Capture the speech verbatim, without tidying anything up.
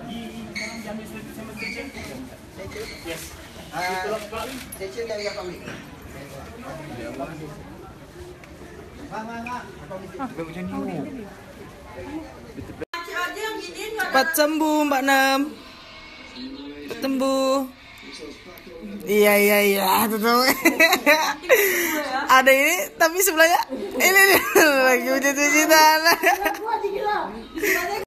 Yes. Cecil yang dia ambil. Mak, mak, mak. Cepat sembuh Mbak Nem. Cepat sembuh. Iya iya iya, tetap. Ada ini tapi sebelahnya ini lagi ujian-ujian.